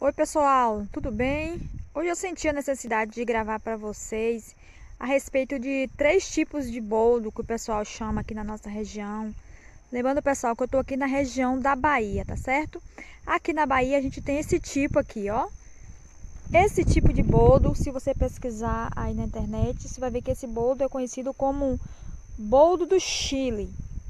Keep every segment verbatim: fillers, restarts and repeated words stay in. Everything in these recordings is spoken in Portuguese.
Oi pessoal, tudo bem? Hoje eu senti a necessidade de gravar para vocês a respeito de três tipos de boldo que o pessoal chama aqui na nossa região. Lembrando pessoal que eu tô aqui na região da Bahia, tá certo? Aqui na Bahia a gente tem esse tipo aqui, ó. Esse tipo de boldo, se você pesquisar aí na internet, você vai ver que esse boldo é conhecido como boldo do Chile.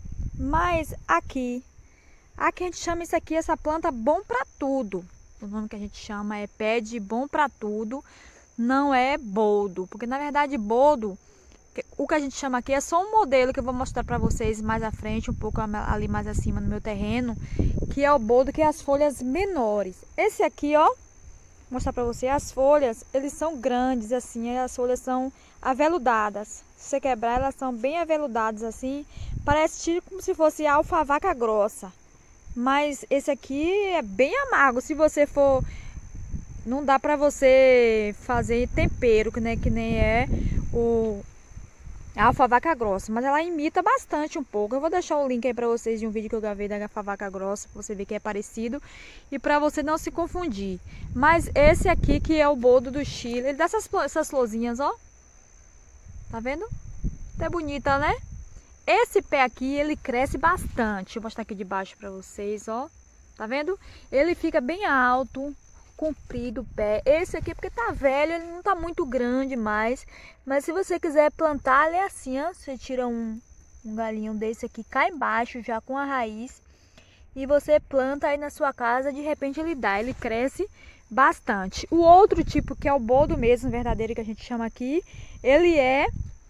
Mas aqui, aqui a gente chama isso aqui, essa planta bom para tudo. O nome que a gente chama é pé de bom para tudo, não é boldo, porque na verdade boldo, o que a gente chama aqui é só um modelo que eu vou mostrar para vocês mais à frente, um pouco ali mais acima no meu terreno, que é o boldo que é as folhas menores. Esse aqui, ó, vou mostrar para você, as folhas, eles são grandes assim, as folhas são aveludadas. Se você quebrar, elas são bem aveludadas assim, parece tipo como se fosse alfavaca grossa. Mas esse aqui é bem amargo. Se você for, não dá pra você fazer tempero, que nem, que nem é o a alfavaca grossa. Mas ela imita bastante um pouco. Eu vou deixar o link aí pra vocês de um vídeo que eu gravei da alfavaca grossa, pra você ver que é parecido. E pra você não se confundir. Mas esse aqui que é o boldo do Chile, ele dá essas, essas florzinhas, ó. Tá vendo? Até bonita, né? Esse pé aqui, ele cresce bastante. Deixa eu mostrar aqui de baixo pra vocês, ó. Tá vendo? Ele fica bem alto, comprido o pé. Esse aqui, porque tá velho, ele não tá muito grande mais. Mas se você quiser plantar, ele é assim, ó. Você tira um, um galinho desse aqui, cai embaixo já com a raiz. E você planta aí na sua casa, de repente ele dá, ele cresce bastante. O outro tipo, que é o boldo mesmo, verdadeiro, que a gente chama aqui, ele é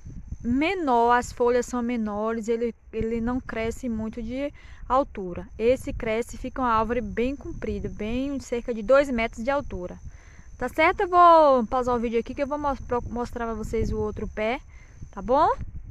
menor, as folhas são menores, ele, ele não cresce muito de altura. Esse cresce, fica uma árvore bem comprida, bem cerca de dois metros de altura. Tá certo? Eu vou pausar o vídeo aqui que eu vou mostrar para vocês o outro pé, tá bom?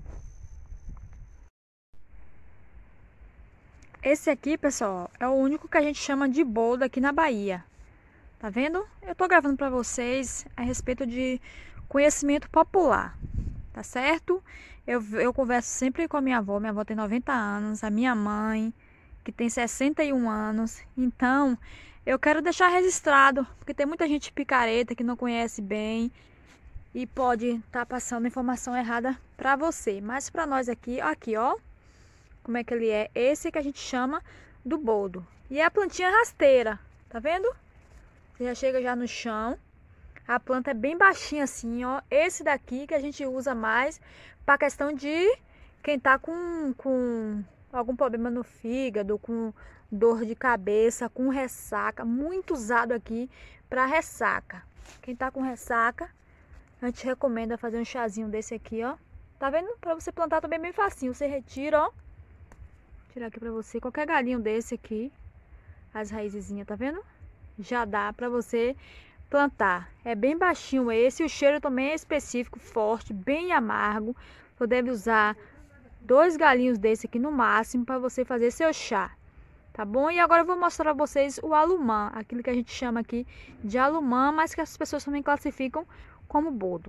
Esse aqui, pessoal, é o único que a gente chama de boldo aqui na Bahia. Tá vendo? Eu tô gravando para vocês a respeito de conhecimento popular. Tá certo? Eu, eu converso sempre com a minha avó. Minha avó tem noventa anos. A minha mãe, que tem sessenta e um anos. Então, eu quero deixar registrado. Porque tem muita gente picareta que não conhece bem. E pode estar tá passando informação errada para você. Mas para nós aqui, aqui ó. Como é que ele é? Esse que a gente chama do boldo. E é a plantinha rasteira. Tá vendo? Você já chega já no chão. A planta é bem baixinha assim, ó. Esse daqui que a gente usa mais para questão de quem tá com, com algum problema no fígado, com dor de cabeça, com ressaca. Muito usado aqui para ressaca. Quem tá com ressaca, a gente recomenda fazer um chazinho desse aqui, ó. Tá vendo? Para você plantar também é bem facinho. Você retira, ó. Vou tirar aqui para você. Qualquer galinho desse aqui, as raizinhas, tá vendo? Já dá para você plantar. É bem baixinho esse, o cheiro também é específico, forte, bem amargo. Você deve usar dois galinhos desse aqui no máximo para você fazer seu chá, tá bom? E agora eu vou mostrar para vocês o alumã, aquilo que a gente chama aqui de alumã, mas que as pessoas também classificam como boldo.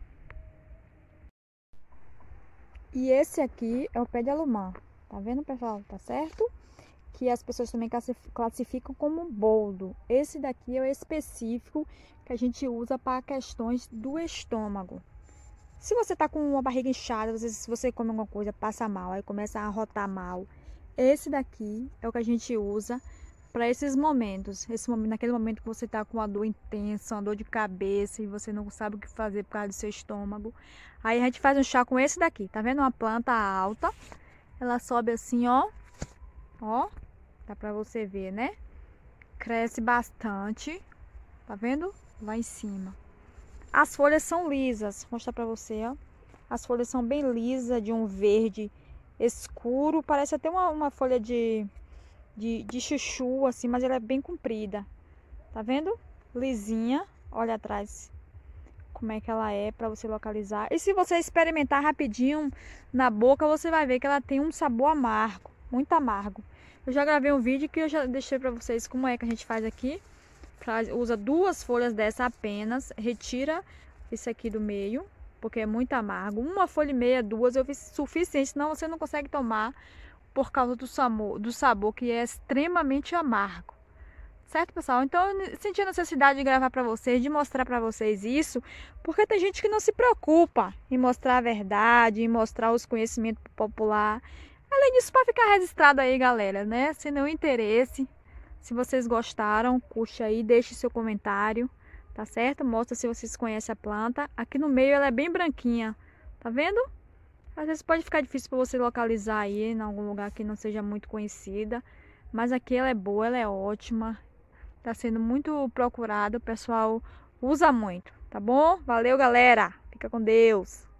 E esse aqui é o pé de alumã, tá vendo, pessoal? Tá certo? Que as pessoas também classificam como boldo. Esse daqui é o específico que a gente usa para questões do estômago. Se você tá com uma barriga inchada, se você come alguma coisa, passa mal, aí começa a arrotar mal. Esse daqui é o que a gente usa para esses momentos. Esse momento, naquele momento que você tá com uma dor intensa, uma dor de cabeça e você não sabe o que fazer por causa do seu estômago. Aí a gente faz um chá com esse daqui. Tá vendo? Uma planta alta. Ela sobe assim, ó. Ó. Dá pra você ver, né? Cresce bastante. Tá vendo? Lá em cima. As folhas são lisas. Vou mostrar pra você, ó. As folhas são bem lisas, de um verde escuro. Parece até uma, uma folha de, de, de chuchu, assim, mas ela é bem comprida. Tá vendo? Lisinha. Olha atrás como é que ela é pra você localizar. E se você experimentar rapidinho na boca, você vai ver que ela tem um sabor amargo. Muito amargo. Eu já gravei um vídeo que eu já deixei para vocês como é que a gente faz aqui. Faz, usa duas folhas dessa apenas, retira esse aqui do meio, porque é muito amargo. Uma folha e meia, duas, eu fiz suficiente, senão você não consegue tomar por causa do sabor, do sabor que é extremamente amargo. Certo, pessoal? Então eu senti a necessidade de gravar para vocês, de mostrar para vocês isso, porque tem gente que não se preocupa em mostrar a verdade, em mostrar os conhecimentos popular. Além disso, para ficar registrado aí, galera, né? Se não interesse, se vocês gostaram, curte aí, deixe seu comentário, tá certo? Mostra se vocês conhecem a planta. Aqui no meio ela é bem branquinha, tá vendo? Às vezes pode ficar difícil para você localizar aí em algum lugar que não seja muito conhecida, mas aqui ela é boa, ela é ótima. Tá sendo muito procurado, o pessoal usa muito, tá bom? Valeu, galera. Fica com Deus.